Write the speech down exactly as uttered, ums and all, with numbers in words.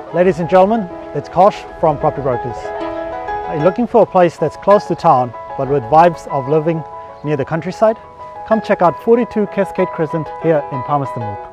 Ladies and gentlemen, it's Kosh from Property Brokers. Are you looking for a place that's close to town but with vibes of living near the countryside? Come check out forty-two Cascade Crescent here in Palmerston.